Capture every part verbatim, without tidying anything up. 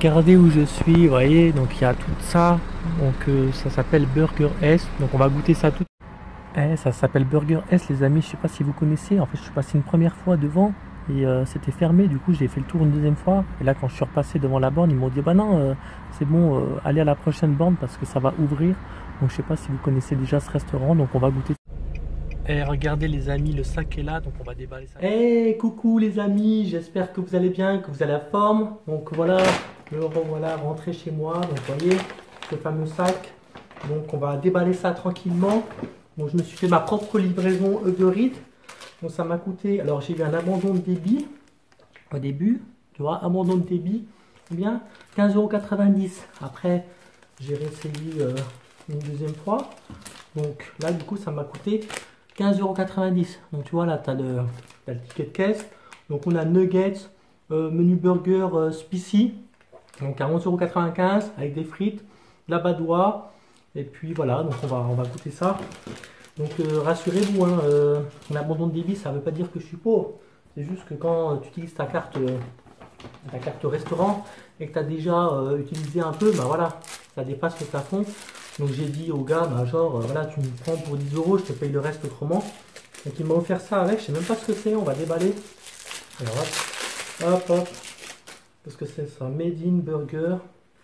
Regardez où je suis, vous voyez, donc il y a tout ça, donc euh, ça s'appelle Burger S, donc on va goûter ça tout. Eh, ça s'appelle Burger S les amis, je sais pas si vous connaissez, en fait je suis passé une première fois devant et euh, c'était fermé, du coup j'ai fait le tour une deuxième fois et là quand je suis repassé devant la borne ils m'ont dit bah non euh, c'est bon, euh, allez à la prochaine borne parce que ça va ouvrir, donc je sais pas si vous connaissez déjà ce restaurant, donc on va goûter. Eh regardez les amis, le sac est là, donc on va déballer ça. Eh coucou les amis, j'espère que vous allez bien, que vous avez la forme, donc voilà, me revoilà rentré chez moi, donc vous voyez ce fameux sac, donc on va déballer ça tranquillement. Donc je me suis fait ma propre livraison Uber Eats. Donc ça m'a coûté, alors j'ai eu un abandon de débit au début, tu vois, abandon de débit, eh bien quinze euros quatre-vingt-dix. Après j'ai réessayé euh, une deuxième fois. Donc là du coup ça m'a coûté quinze euros quatre-vingt-dix. Donc tu vois là tu as, le ticket de caisse. Donc on a nuggets, euh, menu burger euh, spicy. Donc à onze euros quatre-vingt-quinze avec des frites, de la badoie. Et puis voilà, donc on va, on va goûter ça. Donc euh, rassurez-vous, hein, euh, l'abandon de débit, ça ne veut pas dire que je suis pauvre. C'est juste que quand tu utilises ta carte, euh, ta carte restaurant et que tu as déjà euh, utilisé un peu, bah voilà, ça dépasse le plafond. Donc j'ai dit au gars, bah genre, euh, voilà, tu me prends pour dix euros, je te paye le reste autrement. Donc il m'a offert ça avec, je sais même pas ce que c'est, on va déballer. Alors hop, hop, hop. Parce que c'est ça, Made in Burger.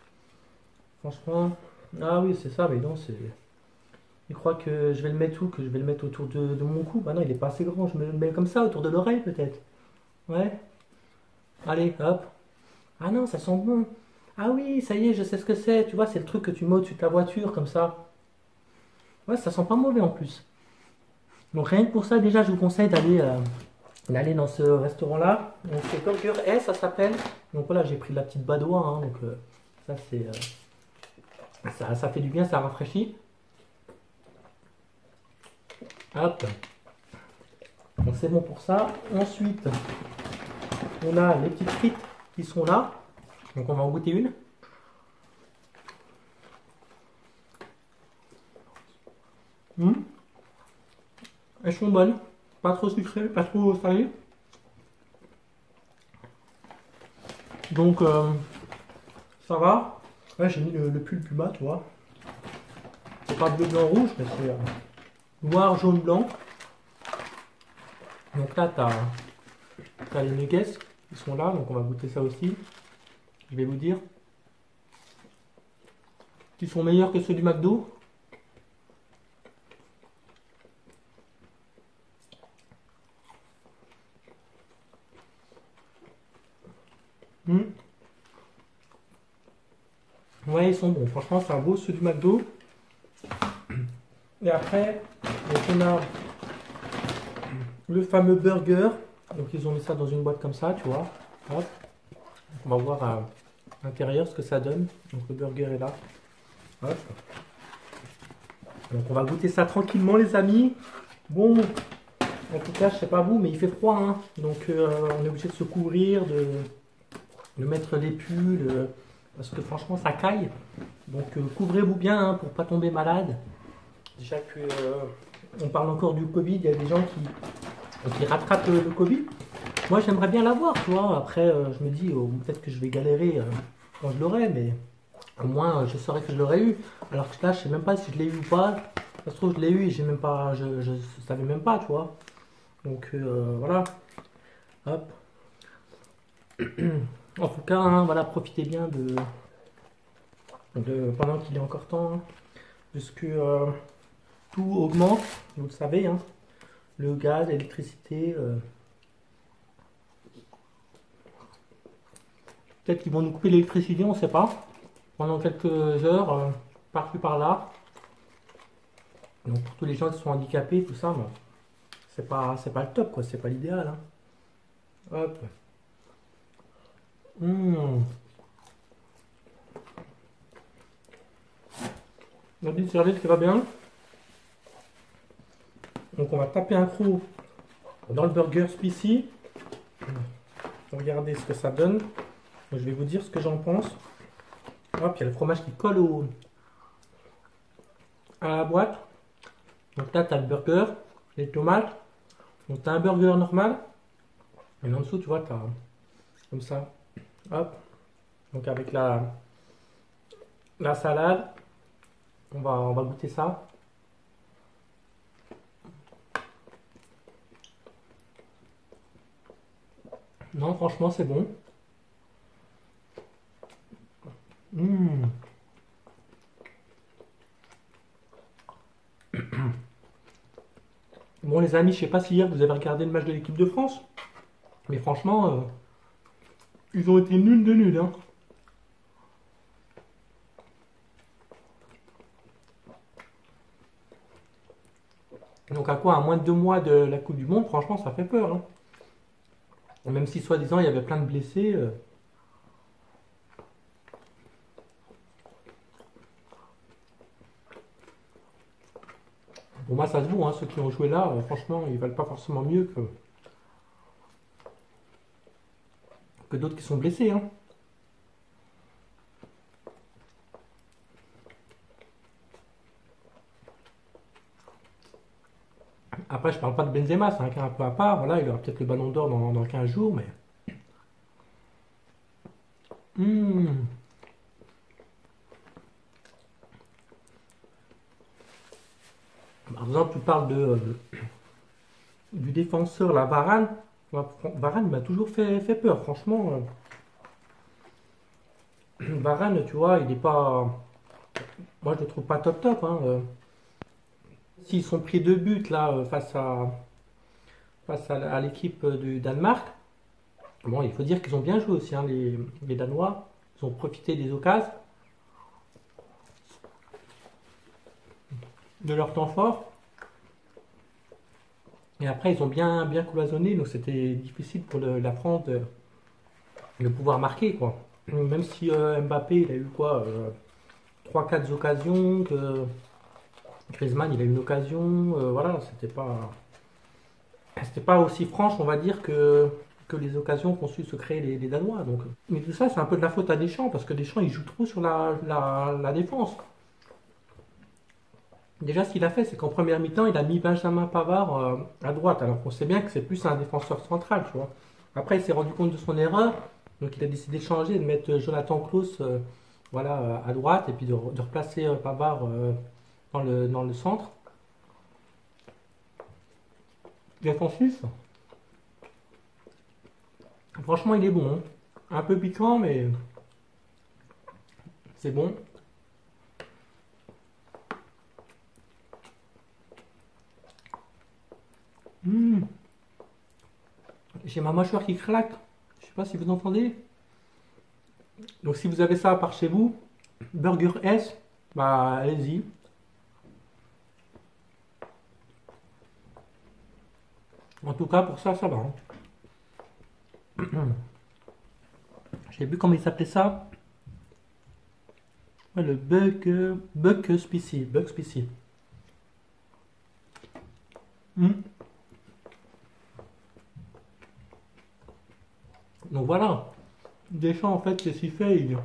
Franchement, ah oui, c'est ça, mais non, c'est. Il croit que je vais le mettre où? Que je vais le mettre autour de, de mon cou? Bah non, il est pas assez grand, je me le mets comme ça, autour de l'oreille peut-être. Ouais. Allez, hop. Ah non, ça sent bon. Ah oui, ça y est, je sais ce que c'est. Tu vois, c'est le truc que tu mets au-dessus de ta voiture, comme ça. Ouais, ça sent pas mauvais en plus. Donc rien que pour ça, déjà, je vous conseille d'aller euh, d'aller dans ce restaurant-là. Donc c'est Burger S, ça s'appelle. Donc voilà, j'ai pris de la petite badoie, hein, donc euh, ça c'est... Euh, ça, ça fait du bien, ça rafraîchit. Hop. Donc c'est bon pour ça. Ensuite, on a les petites frites qui sont là. Donc on va en goûter une. Mmh. Elles sont bonnes. Pas trop sucrées, pas trop salées. Donc euh, ça va. Là j'ai mis le, le pull Puma, tu vois. C'est pas bleu, blanc, rouge, mais c'est euh, noir, jaune, blanc. Donc là tu as, as les nuggets qui sont là, donc on va goûter ça aussi. Je vais vous dire. Qui sont meilleurs que ceux du McDo. Mmh. Ouais, ils sont bons. Franchement, c'est un beau ceux du McDo. Et après, donc on a le fameux burger. Donc ils ont mis ça dans une boîte comme ça, tu vois. Hop. On va voir à l'intérieur ce que ça donne. Donc le burger est là. Hop. Donc on va goûter ça tranquillement les amis. Bon, en tout cas je sais pas vous, mais il fait froid, hein. Donc euh, on est obligé de se couvrir, de, de mettre des pulls, euh, parce que franchement ça caille. Donc euh, couvrez-vous bien, hein, pour pas tomber malade. Déjà que euh, on parle encore du Covid, il y a des gens qui, qui rattrapent le, le Covid. Moi j'aimerais bien l'avoir, tu vois. Après euh, je me dis oh, peut-être que je vais galérer euh, quand je l'aurai, mais au moins je saurais que je l'aurais eu. Alors que là je sais même pas si je l'ai eu ou pas. Ça se trouve je l'ai eu et j'ai même pas, je, je savais même pas, tu vois. Donc euh, voilà. Hop. En tout cas, hein, voilà, profitez bien de, de pendant qu'il est encore temps, hein, puisque euh, tout augmente, vous le savez, hein, le gaz, l'électricité. Euh, Peut-être qu'ils vont nous couper l'électricité, on ne sait pas, pendant quelques heures, euh, par-ci par-là. Donc pour tous les gens qui sont handicapés, tout ça, bon, c'est pas, c'est pas le top, quoi, c'est pas l'idéal. Hein. Hop. Mmh. La petite serviette qui va bien. Donc on va taper un croc dans le burger spicy. Regardez ce que ça donne. Je vais vous dire ce que j'en pense. Hop, il y a le fromage qui colle au, à la boîte. Donc là, tu as le burger, les tomates. Donc tu as un burger normal. Et en dessous, tu vois, tu as comme ça. Hop. Donc avec la, la salade, on va, on va goûter ça. Non, franchement, c'est bon. Mmh. Bon les amis, je sais pas si hier vous avez regardé le match de l'équipe de France, mais franchement, euh, ils ont été nuls de nuls. Hein. Donc à quoi, à moins de deux mois de la Coupe du Monde, franchement, ça fait peur. Hein. Même si soi-disant il y avait plein de blessés. Euh, Pour moi, ça se vaut, hein, ceux qui ont joué là, euh, franchement, ils valent pas forcément mieux que, que d'autres qui sont blessés. Hein. Après, je parle pas de Benzema, c'est un cas un peu à part. Voilà, il aura peut-être le ballon d'or dans, dans quinze jours, mais. Mmh. Par exemple, tu parles de, euh, du défenseur, la Varane. Varane m'a toujours fait, fait peur, franchement. euh, Varane, tu vois, il est pas. Moi, je le trouve pas top top. Hein. euh. S'ils sont pris deux buts là euh, face à, face à, à l'équipe euh, du Danemark, bon, il faut dire qu'ils ont bien joué aussi, hein, les, les Danois. Ils ont profité des occasions, de leur temps fort. Et après, ils ont bien, bien cloisonné, donc c'était difficile pour le- la France de, de pouvoir marquer, quoi. Même si euh, Mbappé, il a eu quoi euh, trois quatre occasions, que Griezmann, il a eu une occasion, euh, voilà, c'était pas, c'était pas aussi franche, on va dire, que, que les occasions qu'ont su se créer les, les Danois. Donc. Mais tout ça, c'est un peu de la faute à Deschamps, parce que Deschamps, il joue trop sur la, la, la défense. Déjà, ce qu'il a fait, c'est qu'en première mi-temps, il a mis Benjamin Pavard euh, à droite, alors qu'on sait bien que c'est plus un défenseur central, tu vois. Après, il s'est rendu compte de son erreur, donc il a décidé de changer, de mettre Jonathan Klaus euh, voilà, euh, à droite, et puis de, de replacer euh, Pavard euh, dans le, dans le centre. Défensif, franchement, il est bon. Hein. Un peu piquant, mais c'est bon. Mmh. J'ai ma mâchoire qui claque. Je sais pas si vous entendez. Donc si vous avez ça par chez vous, Burger S, bah allez-y. En tout cas, pour ça, ça va. Hein. J'ai vu comment il s'appelait ça. Ouais, le bug, euh, bug spicy, bug spicy. Hmm. Donc voilà. Deschamps, en fait, qu'est-ce qu'il fait il-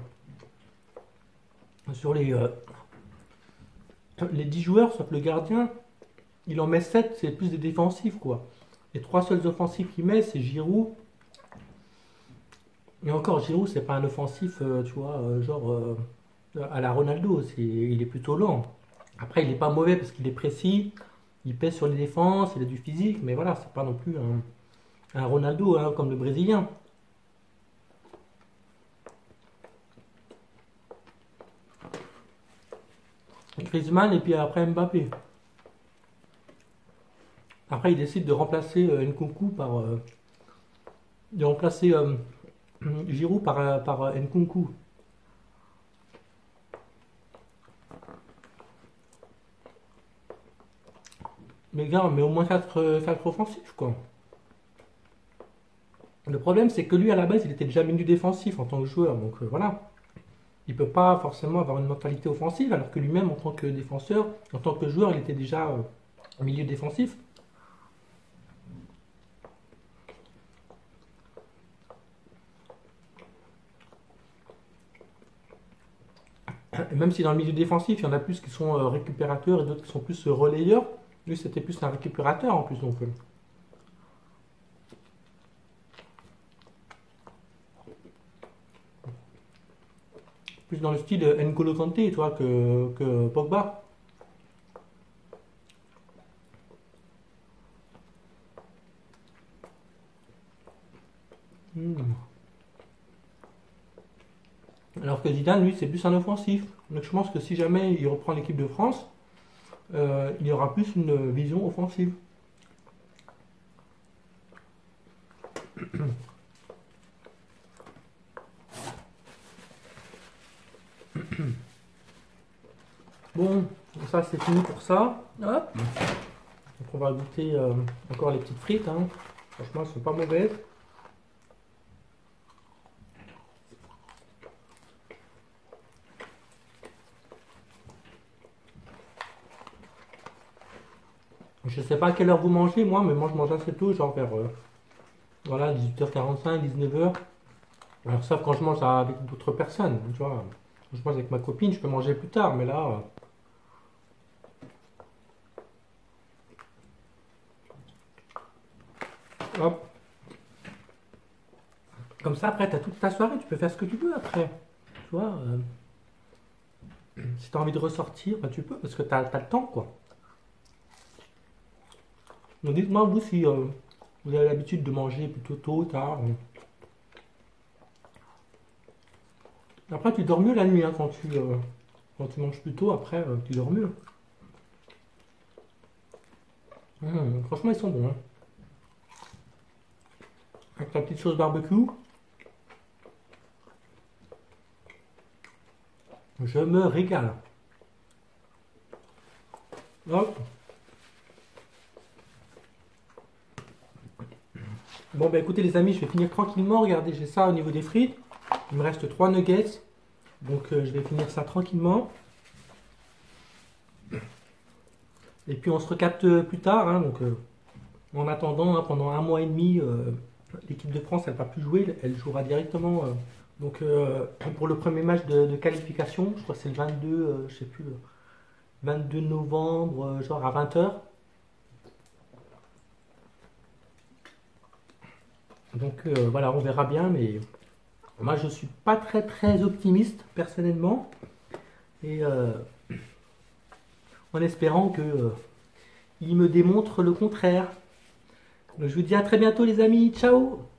sur les, euh, les dix joueurs, sauf le gardien, il en met sept, c'est plus des défensifs, quoi. Les trois seuls offensifs qu'il met, c'est Giroud. Et encore, Giroud, c'est pas un offensif, euh, tu vois, euh, genre euh, à la Ronaldo. C'est, il est plutôt lent. Après, il est pas mauvais parce qu'il est précis. Il pèse sur les défenses, il a du physique, mais voilà, c'est pas non plus un, un Ronaldo hein, comme le Brésilien. Griezmann et puis après Mbappé. Après, il décide de remplacer euh, Nkunku par. euh, de remplacer euh, Giroud par, euh, par euh, Nkunku. Mais gars, mais au moins quatre offensifs, quoi. Le problème, c'est que lui, à la base, il était déjà milieu défensif en tant que joueur. Donc euh, voilà. Il peut pas forcément avoir une mentalité offensive, alors que lui-même, en tant que défenseur, en tant que joueur, il était déjà euh, milieu défensif. Et même si dans le milieu défensif, il y en a plus qui sont euh, récupérateurs et d'autres qui sont plus euh, relayeurs, lui, c'était plus un récupérateur en plus. Donc, euh, plus dans le style N'Golo Kanté, tu vois, que, que Pogba. Hmm. Alors que Zidane, lui, c'est plus un offensif. Donc je pense que si jamais il reprend l'équipe de France, euh, il y aura plus une vision offensive. Bon, ça c'est fini pour ça. Hop. Donc on va goûter euh, encore les petites frites. Hein. Franchement, elles sont pas mauvaises. Je sais pas à quelle heure vous mangez, moi, mais moi je mange assez tôt, genre vers euh, voilà, dix-huit heures quarante-cinq, dix-neuf heures. Alors ça, quand je mange avec d'autres personnes, tu vois. Quand je mange avec ma copine, je peux manger plus tard, mais là... euh, hop. Comme ça, après, tu as toute ta soirée, tu peux faire ce que tu veux après. Tu vois, euh, si tu as envie de ressortir, bah, tu peux, parce que tu as, le temps, quoi. Donc dites-moi, vous, si euh, vous avez l'habitude de manger plutôt tôt, tard. euh. Après, tu dors mieux la nuit, hein, quand tu, euh, quand tu manges plus tôt, après, euh, tu dors mieux. Mmh, franchement, ils sont bons. Hein. Avec la petite sauce barbecue. Je me régale. Hop. Bon, bah écoutez, les amis, je vais finir tranquillement. Regardez, j'ai ça au niveau des frites. Il me reste trois nuggets. Donc, euh, je vais finir ça tranquillement. Et puis, on se recapte plus tard. Hein, donc, euh, en attendant, hein, pendant un mois et demi, euh, l'équipe de France, elle ne va plus jouer. Elle jouera directement. Euh, donc, euh, pour le premier match de, de qualification, je crois que c'est le vingt-deux, euh, je sais plus, le vingt-deux novembre, euh, genre à vingt heures. Donc, euh, voilà, on verra bien. Mais moi, je suis pas très très optimiste, personnellement. Et euh, en espérant que euh, il me démontre le contraire. Donc, je vous dis à très bientôt, les amis. Ciao!